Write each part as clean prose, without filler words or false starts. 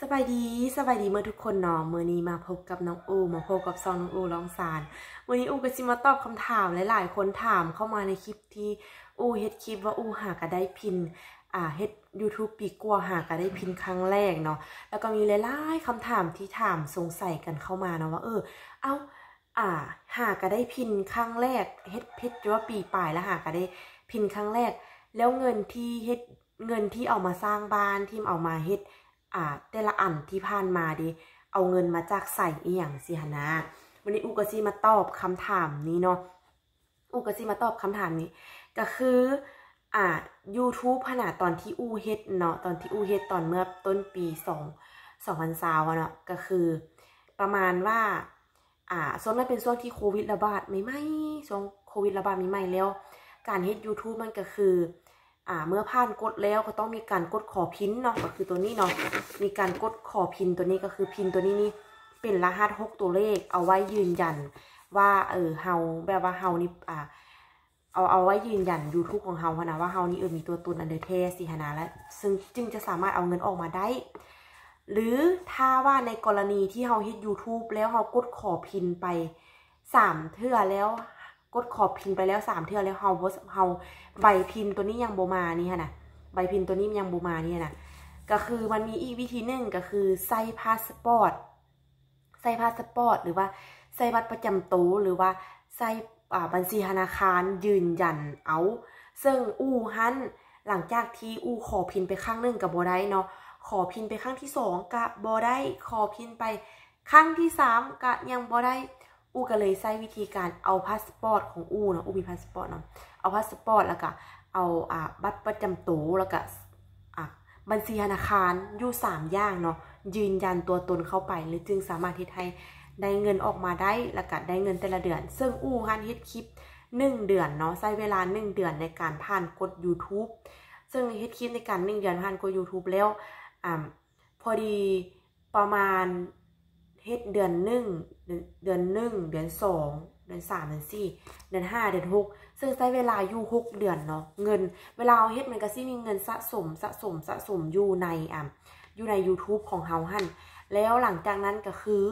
สบายดีเมื่อทุกคนเนาะมื้อนี้มาพบกับน้องอูมาพบกับซองน้องอูร้องสารวันนี้อูก็สิมาตอบคำถามหลายๆคนถามเข้ามาในคลิปที่อูเฮ็ดคลิปว่าอูหากะได้พินเฮ็ด YouTube ปีกว่าหากะได้พินครั้งแรกเนาะแล้วก็มีหลายๆคำถามที่ถามสงสัยกันเข้ามาเนาะว่าเอ้าหากะได้พินครั้งแรกเฮ็ดว่าปีปลายแล้วหากะได้พินครั้งแรกแล้วเงินที่เอามาสร้างบ้านที่เอามาเฮ็ดแต่ละอันที่ผ่านมาดิเอาเงินมาจากใส่อีหยังสิหนะวันนี้อูก็สิมาตอบคำถามนี้เนาะอูก็สิมาตอบคำถามนี้ก็คือYouTube ขนาดตอนที่อูเฮ็ดเนาะตอนที่อูเฮ็ดตอนเมื่อต้นปี2020เนาะก็คือประมาณว่าช่วงนั้นเป็นช่วงที่โควิดระบาดใหม่ๆช่วงโควิดระบาดใหม่ๆแล้วการเฮ็ด YouTube มันก็คือเมื่อผ่านกดแล้วก็ต้องมีการกดขอพินเนาะก็คือตัวนี้เนาะมีการกดขอพินตัวนี้ก็คือพินตัวนี้นี่เป็นรหัส6ตัวเลขเอาไว้ยืนยันว่าเฮาแบบว่าเฮานี่เอาไว้ยืนยัน YouTube ของเฮานะว่าเฮานี่มีตัวตนอันเดอร์เทสสิหนะและซึ่งจึงจะสามารถเอาเงินออกมาได้หรือถ้าว่าในกรณีที่เฮาเฮ็ด YouTube แล้วเฮากดขอพินไป3เทื่อแล้วกดขอบพินไปแล้ว3เทื่อแล้วเฮาใบพินตัวนี้ยังบ่มานี่นะใบพินตัวนี้ยังบ่มานี่นะก็คือมันมีอีกวิธีหนึ่งก็คือใส่พาสปอร์ตหรือว่าใส่บัตรประจำตัวหรือว่าใส่บัญชีธนาคารยืนยันเอาซึ่งฮั่นหลังจากที่ขอพินไปครั้งนึงกับบ่ได้เนาะขอพินไปครั้งที่2ก็บ่ได้ขอพินไปครั้งที่3ก็ยังบ่ได้ก็เลยใช้วิธีการเอาพาสปอร์ตของเนาะมีพาสปอร์ตเนาะเอาพาสปอร์ตแล้วก็เอาบัตรประจำตัวแล้วก็บัญชีธนาคารอยู่3อย่างเนาะยืนยันตัวตนเข้าไปหรือจึงสามารถที่ให้ได้เงินออกมาได้แล้วก็ได้เงินแต่ละเดือนซึ่งฮันเฮ็ดคลิป1เดือนเนาะใช้เวลา1เดือนในการผ่านกด YouTube ซึ่งเฮ็ดคลิปในการ1เดือนผ่านกด YouTube แล้วพอดีประมาณเฮ็ดเดือน1เดือน2เดือน3เดือน4เดือน5เดือน6ซึ่งใช้เวลาอยู่6เดือนเนาะเงินเวลาเฮ็ดมันก็สิมีเงินสะสมอยู่ในYouTube ของเฮาหั่นแล้วหลังจากนั้นก็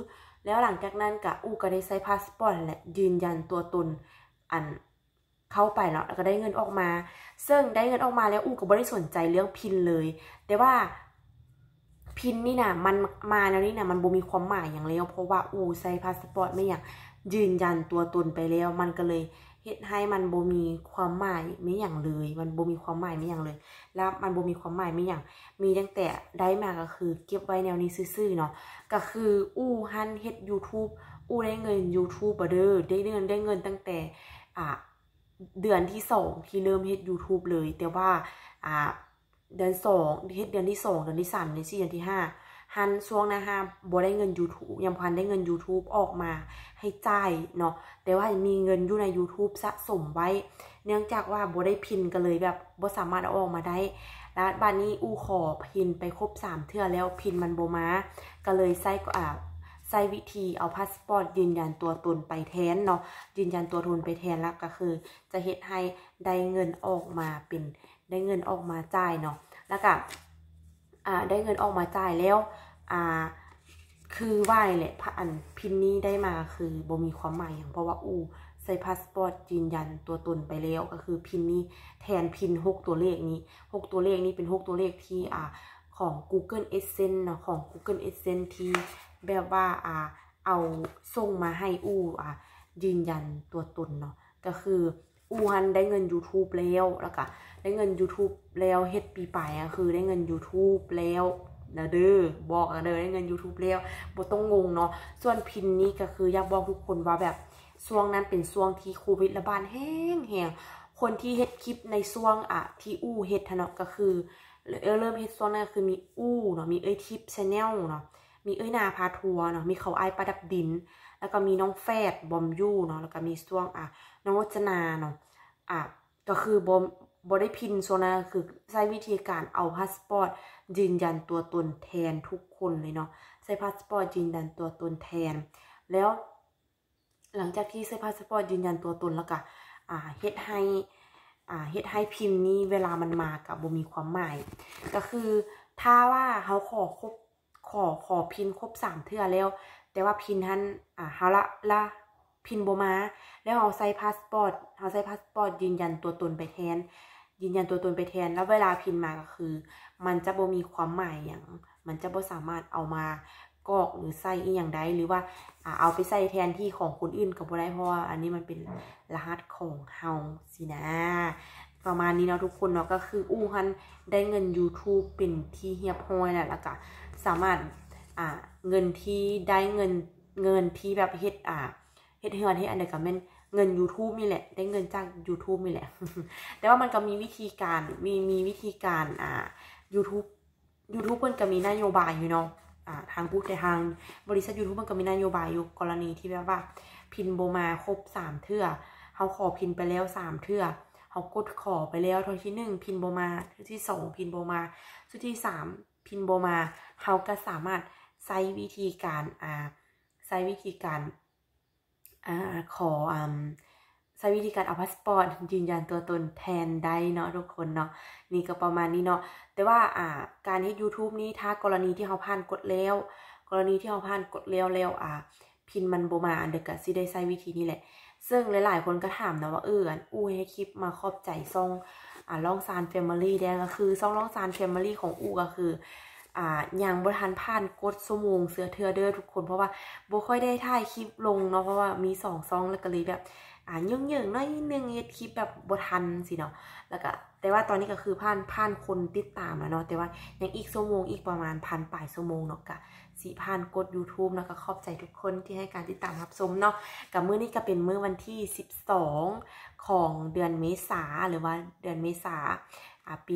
ก็ได้ใช้พาสปอร์ตแหละยืนยันตัวตนเข้าไปเนาะแล้วก็ได้เงินออกมาซึ่งได้เงินออกมาแล้วก็บ่ได้สนใจเรื่องพินเลยแต่ว่าพินนี่นะมันมาแล้วนี่นะมันบ่มีความหมายอย่างแล้วเพราะว่าใส่พาสปอร์ตไม่อย่างยืนยันตัวตนไปแล้วมันก็เลยเฮ็ดให้มันบ่มีความหมายไม่อย่างเลยมันบ่มีความหมายไม่อย่างเลยแล้วมันบ่มีความหมายไม่อย่างมีตั้งแต่ได้มาก็คือเก็บไว้แนวนี้ซื่อๆเนาะก็คือฮั่นเฮ็ด YouTube ได้เงิน YouTube บ่เด้อได้เงินตั้งแต่เดือนที่2ที่เริ่มเฮ็ด YouTube เลยแต่ว่าเดือน2เฮ็ดเดือนที่2เดือนที่3เดือนที่4เดือนที่5ฮันช่วงนะฮะบ่ได้เงิน YouTube ยังพันได้เงิน YouTube ออกมาให้จ่ายเนาะแต่ว่ามีเงินอยู่ใน YouTube สะสมไว้เนื่องจากว่าบ่ได้พินกันเลยแบบบ่สามารถเอาออกมาได้แล้วบัดนี้ขอพินไปครบ3เทื่อแล้วพินมันบ่มาก็เลยใช้วิธีเอาพาสปอร์ตยืนยันตัวตนไปแทนเนาะยืนยันตัวตนไปแทนแล้วก็คือจะเฮ็ดให้ได้เงินออกมาได้เงินออกมาจ่ายเนาะแล้วก็ได้เงินออกมาจ่ายแล้วคือว่าแหละพินนี้ได้มาคือบ่มีความหมายอย่างเพราะว่าใส่พาสปอร์ตยืนยันตัวตนไปแล้วก็คือพินนี้แทนพิน6ตัวเลขนี้6ตัวเลขนี้เป็น6ตัวเลขที่ของ Google Adsense เนาะของ Google Adsense ที่แบบว่าเอาส่งมาให้ยืนยันตัวตนเนาะก็คือฮันได้เงิน YouTube แล้วก็ได้เงิน YouTube แล้วเฮ็ดปีปลายคือได้เงิน YouTube แล้วนะเด้อบอกเด้อได้เงิน YouTube แล้วบ่ต้องงงเนาะส่วนพินนี้ก็คืออยากบอกทุกคนว่าแบบช่วงนั้นเป็นช่วงที่โควิดระบาดแห้งคนที่เฮ็ดคลิปในช่วงที่เฮ็ดเนาะก็คือเริ่มเฮ็ดช่วงนั้นคือมีเนาะมีทิป Channel เนาะมีนาพาทัวร์เนาะมีเขาประดับดินแล้วก็มีน้องแฟดบอมยูเนาะแล้วก็มีช่วงน้องรจนาเนาะก็คือบได้พินโซนาคือใช้วิธีการเอาพาสปอร์ตยืนยันตัวตนแทนทุกคนเลยเนาะใช้พาสปอร์ตยืนยันตัวตนแทนแล้วหลังจากที่ใช้พาสปอร์ตยืนยันตัวตนแล้วก็เฮ็ดให้พิมพ์นี้เวลามันมากับบ่มีความหมายก็คือถ้าว่าเขาขขอพินครบ3เทื่อแล้วแต่ว่าพินท่านเฮาละพินบ่มาแล้วเอาใส่พาสปอร์ตยืนยันตัวตนไปแทนแล้วเวลาพินมาก็คือมันจะบ่มีความหมายอย่างมันจะบ่สามารถเอามากรอกหรือใส่อีหยังใดหรือว่าเอาไปใส่แทนที่ของคนอื่นก็บ่ได้เพราะว่าอันนี้มันเป็นรหัสของเฮาสินะประมาณนี้เนาะทุกคนเนาะก็คือฮันได้เงิน YouTube เป็นที่เรียบร้อยแล้วก็สามารถเงินที่ได้เงินที่แบบเฮ็ดเฮือนเฮ็ดอันใดก็แม่นเงิน YouTube นี่แหละได้เงินจาก YouTube นี่แหละ แต่ว่ามันก็มีวิธีการมีวิธีการYouTube เพิ่นก็มีนโยบายอยู่เนาะทางผู้ทางบริษัท YouTube มันก็มีนโยบายอยู่กรณีที่แบบว่าพินบ่มาครบ3เทื่อเฮาขอพินไปแล้ว3เทื่อเฮากดขอไปแล้วเทื่อที่1พินบ่มาเทื่อที่2พินบ่มาเทื่อที่3พินบ่มาเฮาก็สามารถใช้วิธีการขอใช้วิธีการเอาพาสปอร์ตยืนยันตัวตนแทนได้เนาะทุกคนเนาะนี่ก็ประมาณนี้เนาะแต่ว่าการเฮ็ด YouTube นี้ถ้ากรณีที่เฮาผ่านกดแล้วพินมันบ่มาอันเด็กก็สิได้ใช้วิธีนี้แหละซึ่งหลายๆคนก็ถามนะว่าให้คลิปมาขอบใจซ่องล่องซาน Family ได้ก็คือซ่องล่องซาน Family ของก็คือยังบ่ทันผ่านกดชั่วโมงเสือเทื่อเด้อทุกคนเพราะว่าบ่ค่อยได้ถ่ายคลิปลงเนาะเพราะว่ามี2ซ่องแล้วก็เลยแบบยุ่งๆน้อยนึงเฮ็ดคลิปแบบบ่ทันสิเนาะแล้วก็แต่ว่าตอนนี้ก็คือผ่านคนติดตามแล้วเนาะแต่ว่ายังอีกชั่วโมงอีกประมาณ1,000 ปลายชั่วโมงเนาะก็สิผ่านกด YouTube แล้วก็ขอบใจทุกคนที่ให้การติดตามรับชมเนาะกับมื้อนี้ก็เป็นมื้อวันที่12ของเดือนเมษาหรือว่าเดือนเมษาปี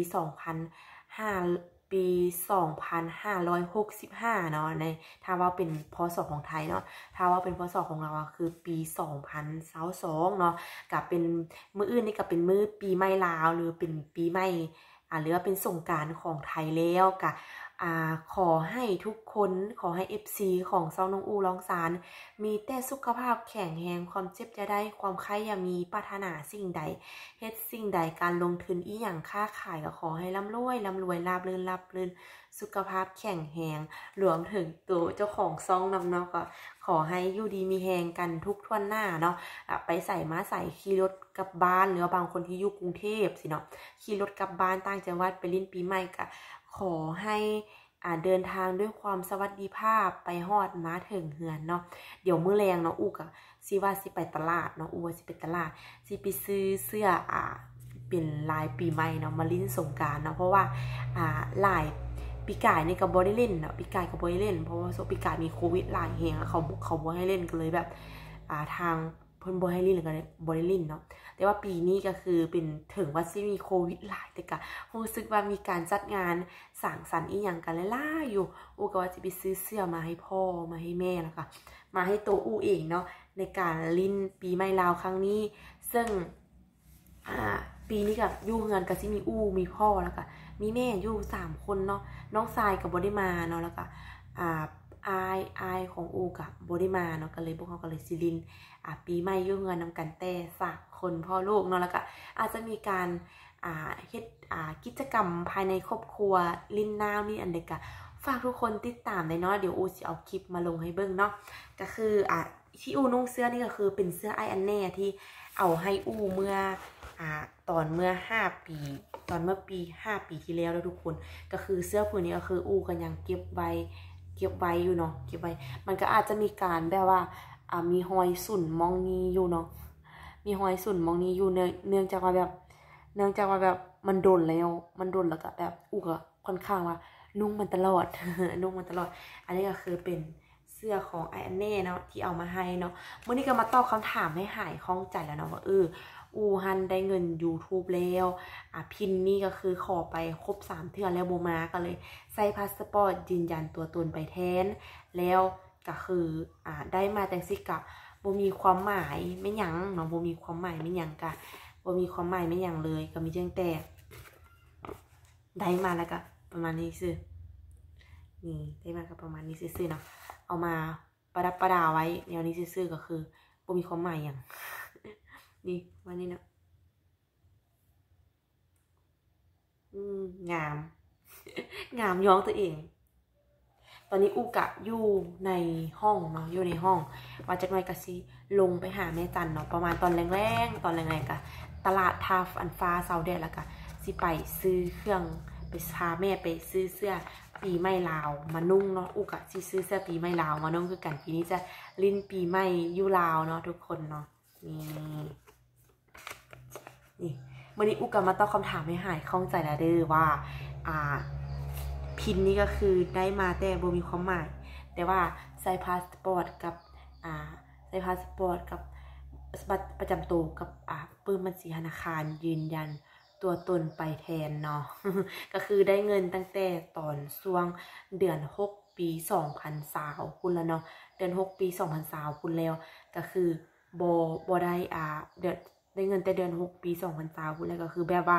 2565เนาะในถ้าว่าเป็นพศของไทยเนาะถ้าว่าเป็นพศของเราคือปี2022เนาะก็เป็นมื้ออื่นนี่ก็เป็นมื้อปีใหม่ลาวหรือเป็นปีใหม่หรือว่าเป็นสงกรานต์ของไทยแล้วก็ขอให้ทุกคนขอให้ FC ของซ่องน้องร้องสารมีแต่สุขภาพแข็งแรงความเจ็บจะได้ความไข้อย่ามีปรารถนาสิ่งใดเฮ็ดสิ่งใดการลงทุนอีหยังค้าขายก็ขอให้ร่ำรวยราบรื่นสุขภาพแข็งแรงรวมถึงตัวเจ้าของซ่องนำเนาะก็ขอให้อยู่ดีมีแรงกันทุกทั่วหน้าเนาะไปใส่มาใส่ขี่รถกลับบ้านหรือบางคนที่อยู่กรุงเทพสิเนาะขี่รถกลับบ้านต่างจังหวัดไปลิ้นปีใหม่ก็ขอให้เดินทางด้วยความสวัสดิภาพไปฮอดมาถึงเฮือนเนาะเดี๋ยวมื้อแรงเนาะก็สิว่าสิไปตลาดเนาะว่าสิไปตลาดสิไปซื้อเสื้อเป็นลายปีใหม่เนาะมาลิ้นสงกรานต์เนาะเพราะว่าหลายปีกายนี่ก็บ่ได้เล่นเนาะปีกายก็บ่ได้เล่นเพราะว่าปีกายมีโควิดหลายแฮงเขาบ่ให้เล่นกันเลยแบบทางเพิ่นบ่ให้เล่นก็เลยบ่ได้เล่นเนาะแต่ว่าปีนี้ก็คือเป็นถึงว่าสิมีโควิดหลายแต่ก็รู้สึกว่ามีการจัดงานสังสรรค์อีหยังกันหลายๆอยู่ก็ว่าจะไปซื้อเสื้อมาให้พ่อมาให้แม่แล้วก็มาให้ตัวเองเนาะในการลิ้นปีใหม่ลาวครั้งนี้ซึ่งปีนี้กับอยู่เฮือนก็สิมีมีพ่อแล้วก็มีแม่อยู่3คนเนาะน้องชายก็บ่ได้มาเนาะแล้วก็อายของกับบ่ได้มาเนาะก็เลยพวกเขาก็เลยสิลินปีใหม่อยู่เฮือนนำกันแต่3คนพ่อลูกเนาะแล้วก็อาจจะมีการเฮ็ดกิจกรรมภายในครอบครัวลิ้นน้ำนี่อันเด็กก็ฝากทุกคนติดตามได้เนาะเดี๋ยวสิเอาคลิปมาลงให้เบิ่งเนาะก็คือที่นุ่งเสื้อนี่ก็คือเป็นเสื้อไออันแน่ที่เอาให้เมื่อตอนเมื่อ5 ปีตอนเมื่อปี5 ปีที่แล้วทุกคนก็คือเสื้อผืนนี้ก็คือก็ยังเก็บไว้อยู่เนาะเก็บไว้มันก็อาจจะมีการแบบว่ามีรอยสุ่นมองนี้อยู่เนาะมีรอยสุ่นมองนี้อยู่เนื่องจากว่าแบบมันโดนแล้วก็แบบก็ค่อนข้างว่านุ่งมันตลอด อันนี้ก็คือเป็นเสื้อของไออันเน่เนาะที่เอามาให้เนาะเมื่อนี้ก็มาตอบคำถามให้หายคล่องใจแล้วเนาะว่าฮันได้เงิน YouTube แล้วพินนี่ก็คือขอไปครบ3เทื่อแล้วบ่มาก็เลยใส่พาสปอร์ตยืนยันตัวตนไปแทนแล้วก็คือได้มาจังซี่ก็บ่มีความหมายไม่หยังเนาะบ่มีความหมายไม่หยังก็บ่มีความหมายไม่หยังเลยก็มีเพียงแต่ได้มาแล้วก็ประมาณนี้ซื่อนี่ได้มาก็ประมาณนี้ซื่อๆเนาะเอามาประดับประดาไว้แนวนี้ซื่อๆก็คือบ่มีความหมายหยังนี่มานี่นะงาม ย้องตัวเองตอนนี้อูกะอยู่ในห้องเนาะอยู่ในห้องว่าจากหน่อยกะสิลงไปหาแม่จันเนาะประมาณตอนแรงๆกะตลาดทาอันฟ้าเซาเดดแล้วกะสิไปซื้อเครื่องไปพาแม่ไปซื้อเสื้อปีใหม่ลาวมานุ่งเนาะอูกะสิซื้อเสื้อปีใหม่ลาวมานุ่งคือกันปีนี้จะลิ้นปีใหม่อยู่ลาวเนาะทุกคนเนาะนี่วันนี้อูกะมาตอบคำถามให้หายข้องใจแล้วเด้อว่าพินนี่ก็คือได้มาแต่บ่มีความหมายแต่ว่าใส่พาสปอร์ตกับใส่พาสปอร์ตกับบัตรประจำตัวกับปื้มบัญชีธนาคารยืนยันตัวตนไปแทนเนาะ ก็คือได้เงินตั้งแต่ตอนช่วงเดือน6ปี2020คุณแล้วเนาะเดือน6ปี2020คุณแล้วก็คือบ่ได้เดือนได้เงินแต่เดือน6ปี2020คุณแล้วก็คือแบบว่า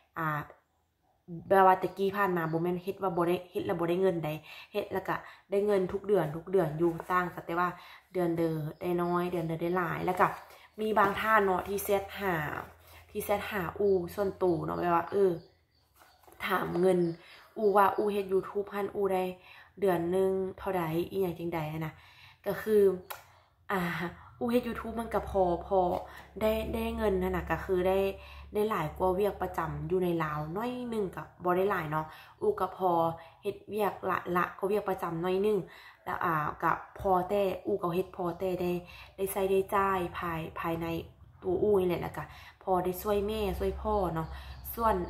ตะกี้ผ่านมาบ่แม่นเฮ็ดว่าบ่ได้เฮ็ดแล้วบ่ได้เงินได้เฮ็ดแล้วก็ได้เงินทุกเดือนอยู่ต่างแต่ว่าเดือนได้น้อยเดือนได้หลายแล้วก็มีบางท่านเนาะที่เซตหาส่วนตู่เนาะแบบว่าถามเงินว่าเฮ็ด YouTube หันได้เดือนนึงเท่าใดอีหยังจังใดนะก็คือเฮ็ด YouTube มันก็พอได้เงินนั่นน่ะก็คือได้หลายกว่าเวียกประจำอยู่ในลาวน้อยนึงกับบ่ได้หลายเนาะก็พอเฮ็ดเวียกละก็เวียกประจำน้อยนึงแล้วกับพอแต่ก็เฮ็ดพอแต่ได้ใช้ได้จ่ายภายในตัวนี่แหละแล้วก็พอได้ช่วยแม่ช่วยพ่อเนาะส่วน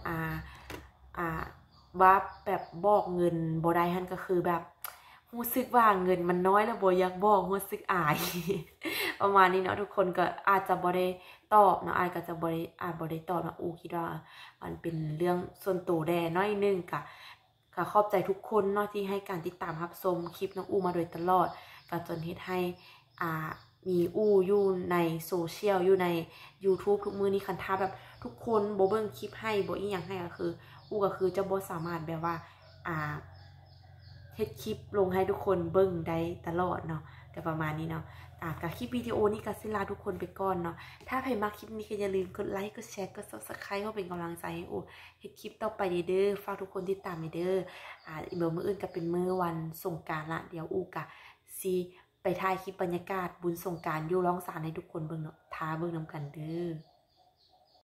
ว่าแบบบอกเงินบ่ได้หั่นก็คือแบบรู้สึกว่าเงินมันน้อยแล้วบ่อยากบอกรู้สึกอาย ประมาณนี้เนาะทุกคนก็อาจจะบ่ได้ตอบเนาะก็จะบ่ได้ตอบนะคิดว่ามันเป็นเรื่องส่วนตัวแด่น้อยนึงก็ขอบใจทุกคนเนาะที่ให้การติดตามรับชมคลิปน้องมาโดยตลอดก็จนเฮ็ดให้มีอยู่ในโซเชียลอยู่ใน YouTube ทุกมื้อนี้คันถ้าแบบทุกคนบ่เบิ่งคลิปให้บ่อีหยังให้ก็คือก็คือจะบ่สามารถแบบว่าเฮ็ดคลิปลงให้ทุกคนเบิ่งได้ตลอดเนาะก็ประมาณนี้เนาะกับคลิปวิดีโอนี้ก็สิลาทุกคนไปก่อนเนาะถ้าใครมาคลิปนี้ก็อย่าลืมกดไลค์กดแชร์กด Subscribe เพื่อเป็นกำลังใจให้เฮ็ดคลิปต่อไปเด้อฝากทุกคนติดตามเด้อมื้ออื่นก็เป็นมื้อวันสงกรานต์ละเดี๋ยวก็สิไปถ่ายคลิปบรรยากาศบุญสงกรานต์อยู่ร้องสารให้ทุกคนเบิ่งเนาะท้าเบิ่งนำกันเด้อ